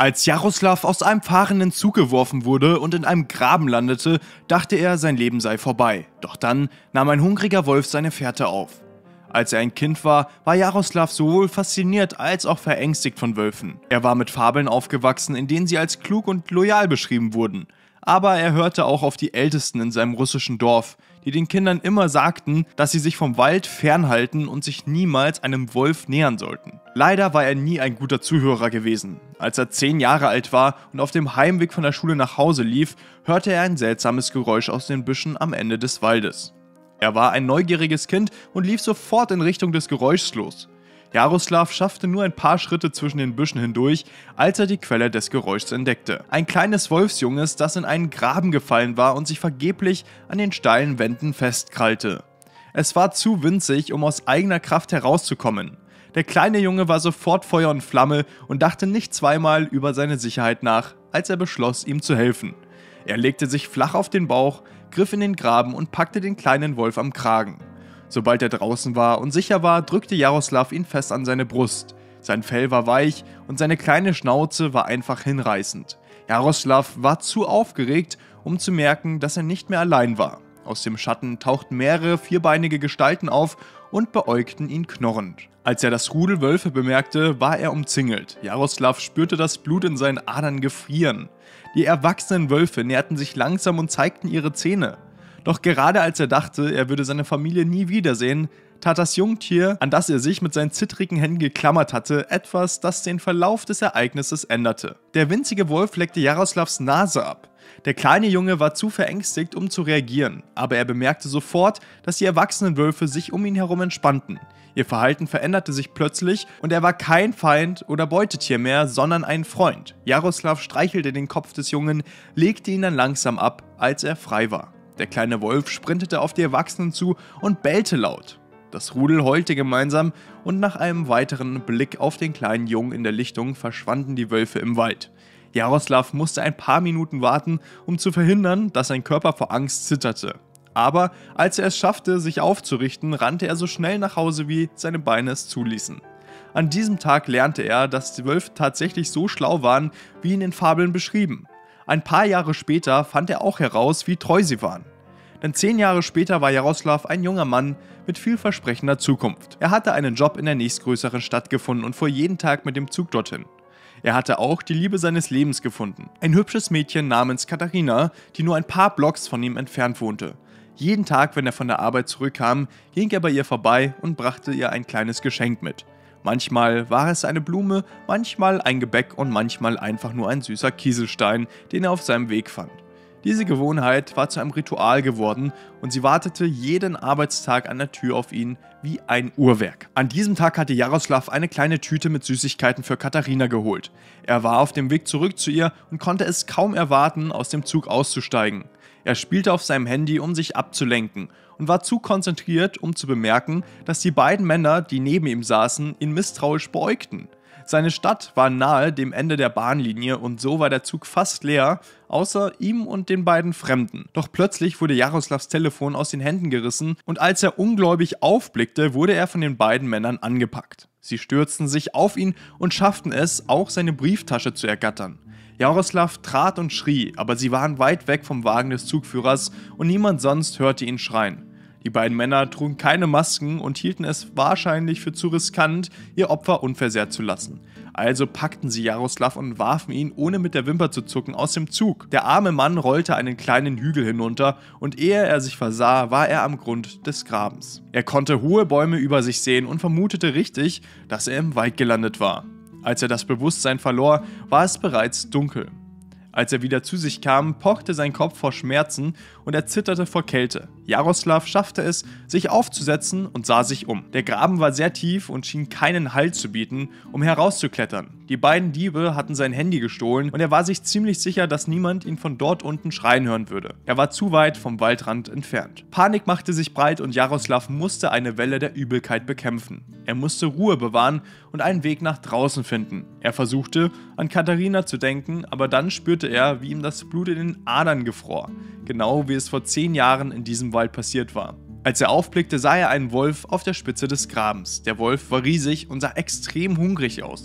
Als Jaroslav aus einem fahrenden Zug geworfen wurde und in einem Graben landete, dachte er, sein Leben sei vorbei. Doch dann nahm ein hungriger Wolf seine Fährte auf. Als er ein Kind war, war Jaroslav sowohl fasziniert als auch verängstigt von Wölfen. Er war mit Fabeln aufgewachsen, in denen sie als klug und loyal beschrieben wurden. Aber er hörte auch auf die Ältesten in seinem russischen Dorf, die den Kindern immer sagten, dass sie sich vom Wald fernhalten und sich niemals einem Wolf nähern sollten. Leider war er nie ein guter Zuhörer gewesen. Als er 10 Jahre alt war und auf dem Heimweg von der Schule nach Hause lief, hörte er ein seltsames Geräusch aus den Büschen am Ende des Waldes. Er war ein neugieriges Kind und lief sofort in Richtung des Geräuschs los. Jaroslav schaffte nur ein paar Schritte zwischen den Büschen hindurch, als er die Quelle des Geräuschs entdeckte. Ein kleines Wolfsjunges, das in einen Graben gefallen war und sich vergeblich an den steilen Wänden festkrallte. Es war zu winzig, um aus eigener Kraft herauszukommen. Der kleine Junge war sofort Feuer und Flamme und dachte nicht zweimal über seine Sicherheit nach, als er beschloss, ihm zu helfen. Er legte sich flach auf den Bauch, griff in den Graben und packte den kleinen Wolf am Kragen. Sobald er draußen war und sicher war, drückte Jaroslav ihn fest an seine Brust. Sein Fell war weich und seine kleine Schnauze war einfach hinreißend. Jaroslav war zu aufgeregt, um zu merken, dass er nicht mehr allein war. Aus dem Schatten tauchten mehrere vierbeinige Gestalten auf und beäugten ihn knurrend. Als er das Rudel Wölfe bemerkte, war er umzingelt. Jaroslav spürte das Blut in seinen Adern gefrieren. Die erwachsenen Wölfe näherten sich langsam und zeigten ihre Zähne. Doch gerade als er dachte, er würde seine Familie nie wiedersehen, tat das Jungtier, an das er sich mit seinen zittrigen Händen geklammert hatte, etwas, das den Verlauf des Ereignisses änderte. Der winzige Wolf leckte Jaroslavs Nase ab. Der kleine Junge war zu verängstigt, um zu reagieren, aber er bemerkte sofort, dass die erwachsenen Wölfe sich um ihn herum entspannten. Ihr Verhalten veränderte sich plötzlich und er war kein Feind oder Beutetier mehr, sondern ein Freund. Jaroslav streichelte den Kopf des Jungen, legte ihn dann langsam ab, als er frei war. Der kleine Wolf sprintete auf die Erwachsenen zu und bellte laut. Das Rudel heulte gemeinsam und nach einem weiteren Blick auf den kleinen Jungen in der Lichtung verschwanden die Wölfe im Wald. Jaroslav musste ein paar Minuten warten, um zu verhindern, dass sein Körper vor Angst zitterte. Aber als er es schaffte, sich aufzurichten, rannte er so schnell nach Hause, wie seine Beine es zuließen. An diesem Tag lernte er, dass die Wölfe tatsächlich so schlau waren, wie in den Fabeln beschrieben. Ein paar Jahre später fand er auch heraus, wie treu sie waren. Denn 10 Jahre später war Jaroslav ein junger Mann mit vielversprechender Zukunft. Er hatte einen Job in der nächstgrößeren Stadt gefunden und fuhr jeden Tag mit dem Zug dorthin. Er hatte auch die Liebe seines Lebens gefunden. Ein hübsches Mädchen namens Katharina, die nur ein paar Blocks von ihm entfernt wohnte. Jeden Tag, wenn er von der Arbeit zurückkam, ging er bei ihr vorbei und brachte ihr ein kleines Geschenk mit. Manchmal war es eine Blume, manchmal ein Gebäck und manchmal einfach nur ein süßer Kieselstein, den er auf seinem Weg fand. Diese Gewohnheit war zu einem Ritual geworden und sie wartete jeden Arbeitstag an der Tür auf ihn wie ein Uhrwerk. An diesem Tag hatte Jaroslav eine kleine Tüte mit Süßigkeiten für Katharina geholt. Er war auf dem Weg zurück zu ihr und konnte es kaum erwarten, aus dem Zug auszusteigen. Er spielte auf seinem Handy, um sich abzulenken und war zu konzentriert, um zu bemerken, dass die beiden Männer, die neben ihm saßen, ihn misstrauisch beäugten. Seine Stadt war nahe dem Ende der Bahnlinie und so war der Zug fast leer, außer ihm und den beiden Fremden. Doch plötzlich wurde Jaroslavs Telefon aus den Händen gerissen und als er ungläubig aufblickte, wurde er von den beiden Männern angepackt. Sie stürzten sich auf ihn und schafften es, auch seine Brieftasche zu ergattern. Jaroslav trat und schrie, aber sie waren weit weg vom Wagen des Zugführers und niemand sonst hörte ihn schreien. Die beiden Männer trugen keine Masken und hielten es wahrscheinlich für zu riskant, ihr Opfer unversehrt zu lassen. Also packten sie Jaroslav und warfen ihn, ohne mit der Wimper zu zucken, aus dem Zug. Der arme Mann rollte einen kleinen Hügel hinunter und ehe er sich versah, war er am Grund des Grabens. Er konnte hohe Bäume über sich sehen und vermutete richtig, dass er im Wald gelandet war. Als er das Bewusstsein verlor, war es bereits dunkel. Als er wieder zu sich kam, pochte sein Kopf vor Schmerzen und er zitterte vor Kälte. Jaroslav schaffte es, sich aufzusetzen und sah sich um. Der Graben war sehr tief und schien keinen Halt zu bieten, um herauszuklettern. Die beiden Diebe hatten sein Handy gestohlen und er war sich ziemlich sicher, dass niemand ihn von dort unten schreien hören würde. Er war zu weit vom Waldrand entfernt. Panik machte sich breit und Jaroslav musste eine Welle der Übelkeit bekämpfen. Er musste Ruhe bewahren und einen Weg nach draußen finden. Er versuchte, an Katharina zu denken, aber dann spürte er, wie ihm das Blut in den Adern gefror. Genau wie es vor 10 Jahren in diesem Wald passiert war. Als er aufblickte, sah er einen Wolf auf der Spitze des Grabens. Der Wolf war riesig und sah extrem hungrig aus.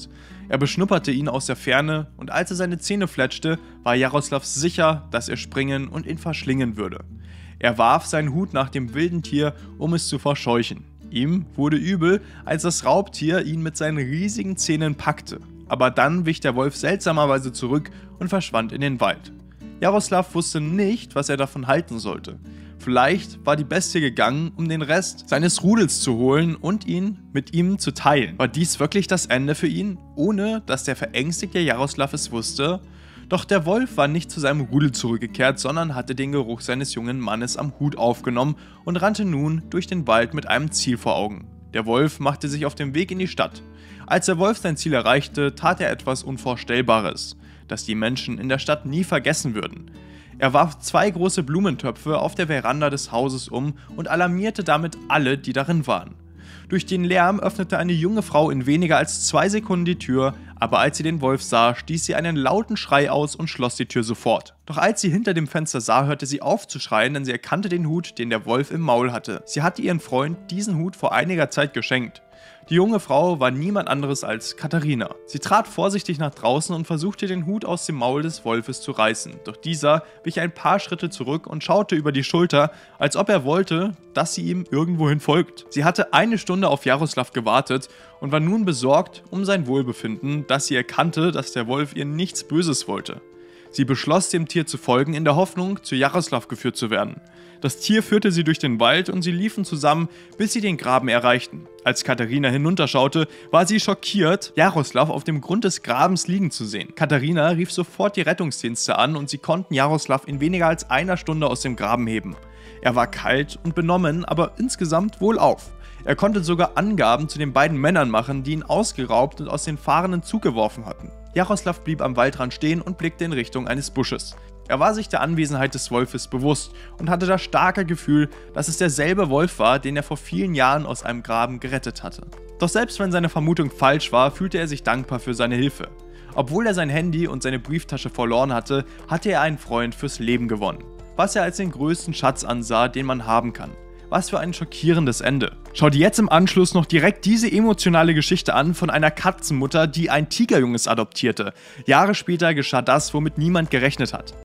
Er beschnupperte ihn aus der Ferne und als er seine Zähne fletschte, war Jaroslav sicher, dass er springen und ihn verschlingen würde. Er warf seinen Hut nach dem wilden Tier, um es zu verscheuchen. Ihm wurde übel, als das Raubtier ihn mit seinen riesigen Zähnen packte. Aber dann wich der Wolf seltsamerweise zurück und verschwand in den Wald. Jaroslav wusste nicht, was er davon halten sollte. Vielleicht war die Bestie gegangen, um den Rest seines Rudels zu holen und ihn mit ihm zu teilen. War dies wirklich das Ende für ihn, ohne dass der verängstigte Jaroslav es wusste? Doch der Wolf war nicht zu seinem Rudel zurückgekehrt, sondern hatte den Geruch seines jungen Mannes am Hut aufgenommen und rannte nun durch den Wald mit einem Ziel vor Augen. Der Wolf machte sich auf den Weg in die Stadt. Als der Wolf sein Ziel erreichte, tat er etwas Unvorstellbares, das die Menschen in der Stadt nie vergessen würden. Er warf 2 große Blumentöpfe auf der Veranda des Hauses um und alarmierte damit alle, die darin waren. Durch den Lärm öffnete eine junge Frau in weniger als 2 Sekunden die Tür, aber als sie den Wolf sah, stieß sie einen lauten Schrei aus und schloss die Tür sofort. Doch als sie hinter dem Fenster sah, hörte sie auf zu schreien, denn sie erkannte den Hut, den der Wolf im Maul hatte. Sie hatte ihren Freund diesen Hut vor einiger Zeit geschenkt. Die junge Frau war niemand anderes als Katharina. Sie trat vorsichtig nach draußen und versuchte den Hut aus dem Maul des Wolfes zu reißen. Doch dieser wich ein paar Schritte zurück und schaute über die Schulter, als ob er wollte, dass sie ihm irgendwohin folgt. Sie hatte 1 Stunde auf Jaroslav gewartet und war nun besorgt um sein Wohlbefinden, dass sie erkannte, dass der Wolf ihr nichts Böses wollte. Sie beschloss, dem Tier zu folgen, in der Hoffnung, zu Jaroslav geführt zu werden. Das Tier führte sie durch den Wald und sie liefen zusammen, bis sie den Graben erreichten. Als Katharina hinunterschaute, war sie schockiert, Jaroslav auf dem Grund des Grabens liegen zu sehen. Katharina rief sofort die Rettungsdienste an und sie konnten Jaroslav in weniger als 1 Stunde aus dem Graben heben. Er war kalt und benommen, aber insgesamt wohlauf. Er konnte sogar Angaben zu den beiden Männern machen, die ihn ausgeraubt und aus den fahrenden Zug geworfen hatten. Jaroslav blieb am Waldrand stehen und blickte in Richtung eines Busches. Er war sich der Anwesenheit des Wolfes bewusst und hatte das starke Gefühl, dass es derselbe Wolf war, den er vor vielen Jahren aus einem Graben gerettet hatte. Doch selbst wenn seine Vermutung falsch war, fühlte er sich dankbar für seine Hilfe. Obwohl er sein Handy und seine Brieftasche verloren hatte, hatte er einen Freund fürs Leben gewonnen, was er als den größten Schatz ansah, den man haben kann. Was für ein schockierendes Ende. Schau dir jetzt im Anschluss noch direkt diese emotionale Geschichte an von einer Katzenmutter, die ein Tigerjunges adoptierte. Jahre später geschah das, womit niemand gerechnet hat.